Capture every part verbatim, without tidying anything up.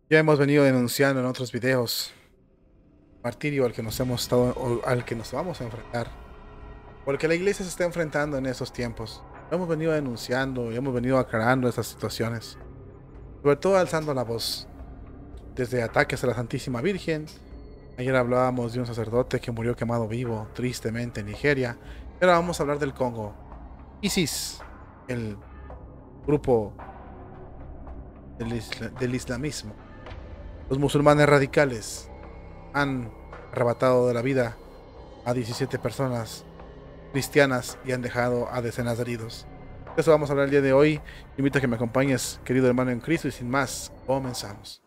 Ya hemos venido denunciando en otros videos martirio al que nos hemos estado o al que nos vamos a enfrentar, porque la iglesia se está enfrentando en esos tiempos. Lo hemos venido denunciando y hemos venido aclarando estas situaciones, sobre todo alzando la voz, desde ataques a la Santísima Virgen. Ayer hablábamos de un sacerdote que murió quemado vivo, tristemente, en Nigeria. Y ahora vamos a hablar del Congo. ISIS, el grupo del, isla del islamismo. Los musulmanes radicales han arrebatado de la vida a diecisiete personas cristianas y han dejado a decenas de heridos. De eso vamos a hablar el día de hoy. Te invito a que me acompañes, querido hermano en Cristo, y sin más, comenzamos.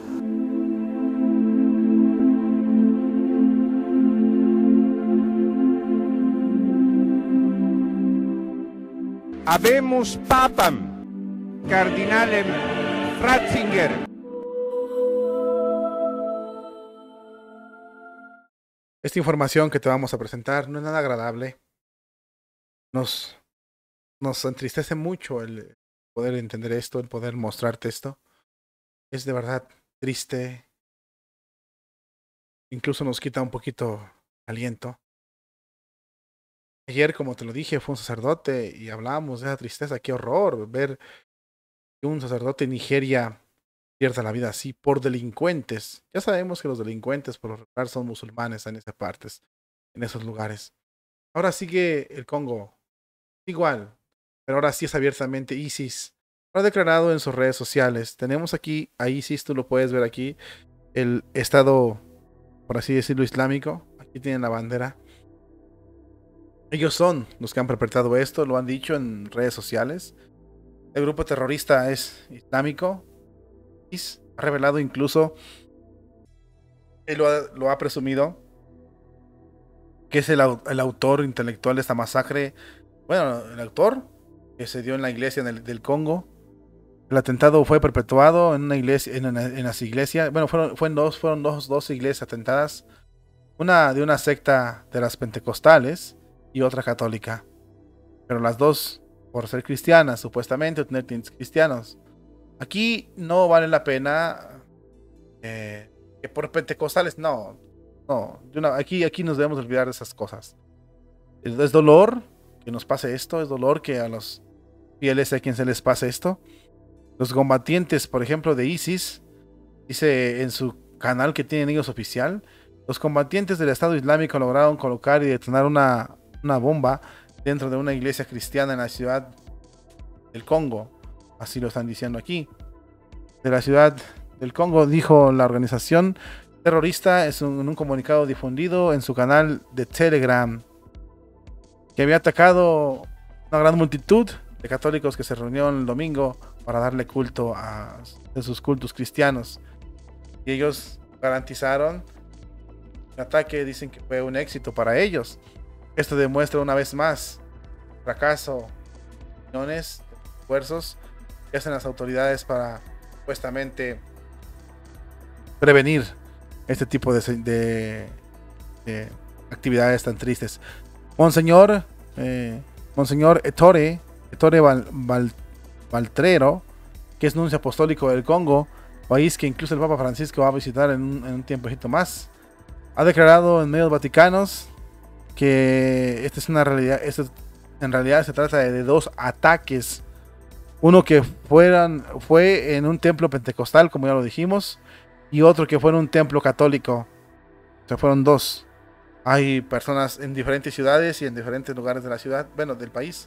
Habemus Papam, Cardinalem Ratzinger. Esta información que te vamos a presentar no es nada agradable. Nos, nos entristece mucho el poder entender esto, el poder mostrarte esto. Es de verdad triste. Incluso nos quita un poquito aliento. Ayer, como te lo dije, fue un sacerdote y hablábamos de esa tristeza. Qué horror ver que un sacerdote en Nigeria pierda la vida así por delincuentes. Ya sabemos que los delincuentes por lo regular son musulmanes en esas partes, en esos lugares. Ahora sigue el Congo igual, pero ahora sí es abiertamente ISIS. Lo ha declarado en sus redes sociales. Tenemos aquí a ISIS, tú lo puedes ver aquí, el Estado, por así decirlo, islámico. Aquí tienen la bandera. Ellos son los que han perpetrado esto, lo han dicho en redes sociales. El grupo terrorista es islámico. Ha revelado incluso, él lo ha, lo ha presumido, que es el, el autor intelectual de esta masacre. Bueno, el autor que se dio en la iglesia en el, del Congo. El atentado fue perpetuado en una iglesia, en, una, en las iglesias. Bueno, fueron, fueron, dos, fueron dos, dos iglesias atentadas. Una de una secta de las pentecostales y otra católica. Pero las dos, por ser cristianas, supuestamente, tener tintes cristianos. Aquí no vale la pena eh, que por pentecostales, no. No, una, aquí, aquí nos debemos olvidar de esas cosas. Es, es dolor que nos pase esto, es dolor que a los fieles a quien se les pase esto. Los combatientes, por ejemplo, de ISIS, dice en su canal que tienen ellos oficial, los combatientes del Estado Islámico lograron colocar y detonar una, una bomba dentro de una iglesia cristiana en la ciudad del Congo. Así lo están diciendo aquí. De la ciudad del Congo, dijo la organización terrorista en un, en un comunicado difundido en su canal de Telegram, que había atacado una gran multitud de católicos que se reunieron el domingo para darle culto a, a sus cultos cristianos. Y ellos garantizaron el ataque, dicen que fue un éxito para ellos. Esto demuestra una vez más el fracaso de millones de esfuerzos que hacen las autoridades para supuestamente prevenir este tipo de, de, de actividades tan tristes. Monseñor eh, Monseñor Ettore Ettore Val, Val, Valtrero, que es nuncio apostólico del Congo, país que incluso el Papa Francisco va a visitar en un, en un tiempecito más, ha declarado en medios vaticanos que esta es una realidad. Esto en realidad se trata de, de dos ataques. Uno que fueran, fue en un templo pentecostal, como ya lo dijimos, y otro que fue en un templo católico. O sea, fueron dos. Hay personas en diferentes ciudades y en diferentes lugares de la ciudad, bueno, del país.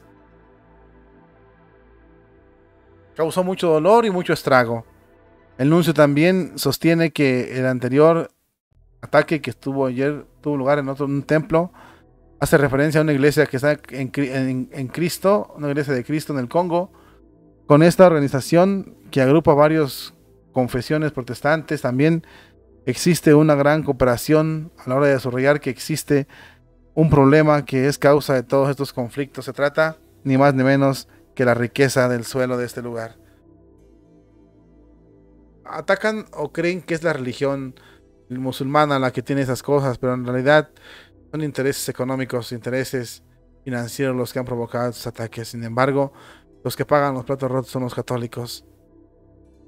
Causó mucho dolor y mucho estrago. El nuncio también sostiene que el anterior ataque que estuvo ayer tuvo lugar en otro en un templo. Hace referencia a una iglesia que está en, en, en Cristo, una iglesia de Cristo en el Congo. Con esta organización que agrupa varias confesiones protestantes, también existe una gran cooperación a la hora de desarrollar que existe un problema que es causa de todos estos conflictos. Se trata ni más ni menos que la riqueza del suelo de este lugar. Atacan o creen que es la religión musulmana la que tiene esas cosas, pero en realidad son intereses económicos, intereses financieros los que han provocado estos ataques. Sin embargo, los que pagan los platos rotos son los católicos.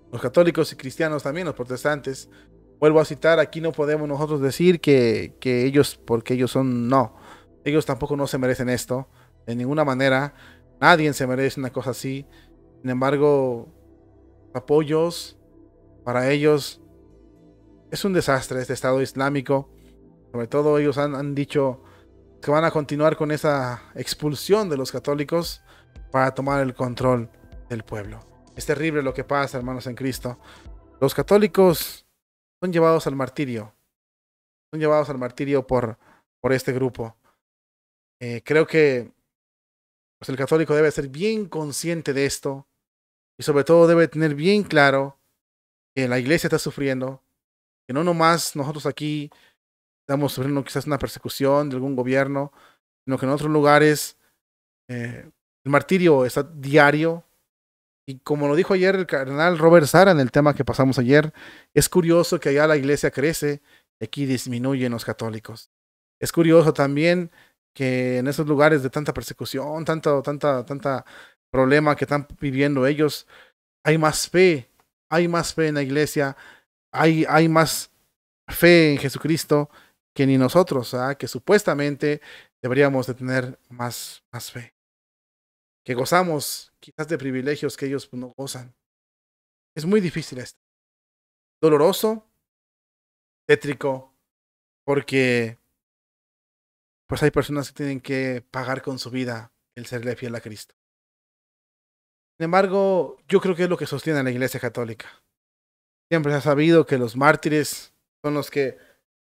los católicos y cristianos también, los protestantes. Vuelvo a citar, aquí no podemos nosotros decir que, que ellos, porque ellos son, no. Ellos tampoco no se merecen esto, de ninguna manera. Nadie se merece una cosa así. Sin embargo, apoyos para ellos es un desastre este Estado Islámico. Sobre todo ellos han, han dicho que van a continuar con esa expulsión de los católicos para tomar el control del pueblo. Es terrible lo que pasa, hermanos en Cristo. Los católicos son llevados al martirio. Son llevados al martirio por, por este grupo. Eh, creo que pues, el católico debe ser bien consciente de esto y sobre todo debe tener bien claro que la iglesia está sufriendo, que no nomás nosotros aquí estamos sufriendo quizás una persecución de algún gobierno, sino que en otros lugares eh, el martirio está diario. Y como lo dijo ayer el cardenal Robert Sara en el tema que pasamos ayer, es curioso que allá la iglesia crece y aquí disminuyen los católicos. Es curioso también que en esos lugares de tanta persecución, tanto, tanta, tanta problema que están viviendo ellos, hay más fe, hay más fe en la iglesia, hay, hay más fe en Jesucristo que ni nosotros, ¿ah? Que supuestamente deberíamos de tener más, más fe, que gozamos quizás de privilegios que ellos no gozan. Es muy difícil esto, doloroso, tétrico, porque pues hay personas que tienen que pagar con su vida el serle fiel a Cristo. Sin embargo, yo creo que es lo que sostiene a la Iglesia Católica. Siempre se ha sabido que los mártires son los que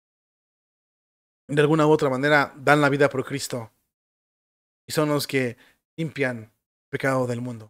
de alguna u otra manera dan la vida por Cristo y son los que limpian el pecado del mundo.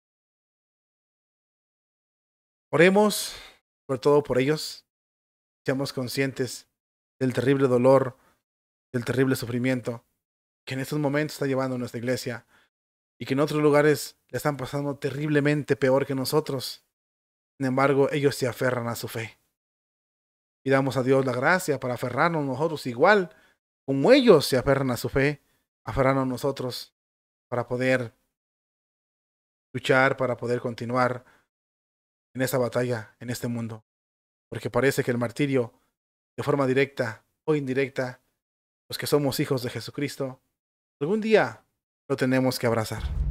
Oremos sobre todo por ellos, seamos conscientes del terrible dolor, del terrible sufrimiento que en estos momentos está llevando nuestra iglesia y que en otros lugares le están pasando terriblemente peor que nosotros. Sin embargo, ellos se aferran a su fe. Pidamos a Dios la gracia para aferrarnos nosotros igual como ellos se aferran a su fe, aferrarnos nosotros para poder luchar, para poder continuar en esa batalla, en este mundo. Porque parece que el martirio, de forma directa o indirecta, los que somos hijos de Jesucristo, algún día lo tenemos que abrazar.